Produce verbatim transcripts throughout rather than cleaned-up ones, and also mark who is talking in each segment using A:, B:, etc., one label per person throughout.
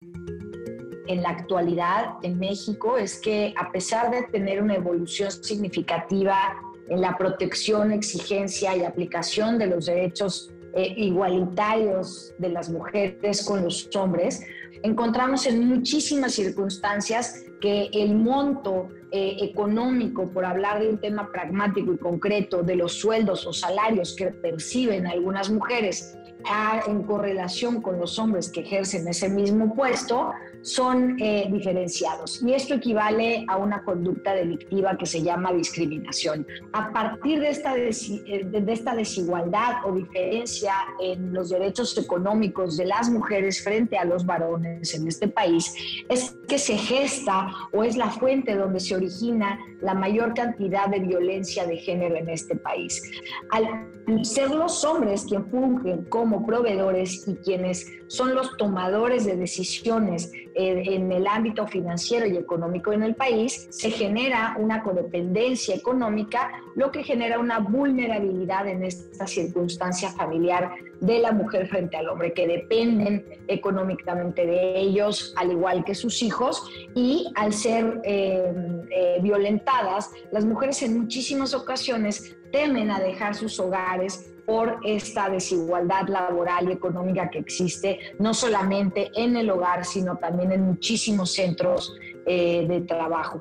A: En la actualidad en México es que, a pesar de tener una evolución significativa en la protección, exigencia y aplicación de los derechos eh, igualitarios de las mujeres con los hombres, encontramos en muchísimas circunstancias que el monto eh, económico, por hablar de un tema pragmático y concreto, de los sueldos o salarios que perciben algunas mujeres a, en correlación con los hombres que ejercen ese mismo puesto, son eh, diferenciados. Y esto equivale a una conducta delictiva que se llama discriminación. A partir de esta, des de esta desigualdad o diferencia en los derechos económicos de las mujeres frente a los varones en este país, es que se gesta o es la fuente donde se origina la mayor cantidad de violencia de género en este país. Al ser los hombres quienes fungen como proveedores y quienes son los tomadores de decisiones eh, en el ámbito financiero y económico en el país, se genera una codependencia económica, lo que genera una vulnerabilidad en esta circunstancia familiar de la mujer frente al hombre, que dependen económicamente de ellos, al igual que sus hijos, y al ser eh, eh, violentadas, las mujeres en muchísimas ocasiones temen a dejar sus hogares por esta desigualdad laboral y económica que existe, no solamente en el hogar, sino también en muchísimos centros eh, de trabajo.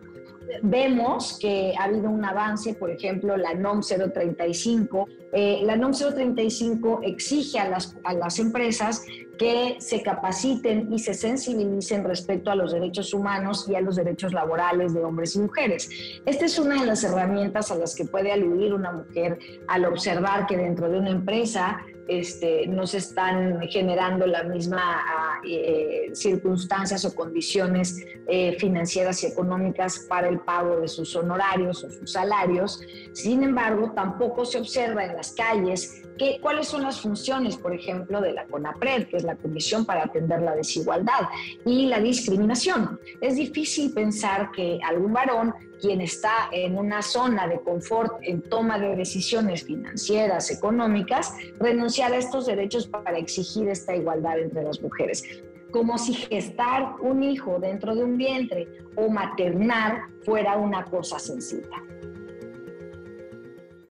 A: Vemos que ha habido un avance, por ejemplo, la NOM cero treinta y cinco. Eh, la NOM cero treinta y cinco exige a las, a las empresas que se capaciten y se sensibilicen respecto a los derechos humanos y a los derechos laborales de hombres y mujeres. Esta es una de las herramientas a las que puede aludir una mujer al observar que dentro de una empresa este, no se están generando las mismas eh, circunstancias o condiciones eh, financieras y económicas para el pago de sus honorarios o sus salarios. Sin embargo, tampoco se observa en las calles que, cuáles son las funciones, por ejemplo, de la CONAPRED, que es la Comisión para Atender la Desigualdad y la Discriminación. Es difícil pensar que algún varón, quien está en una zona de confort en toma de decisiones financieras, económicas, renunciar a estos derechos para exigir esta igualdad entre las mujeres. Como si gestar un hijo dentro de un vientre o maternar fuera una cosa sencilla.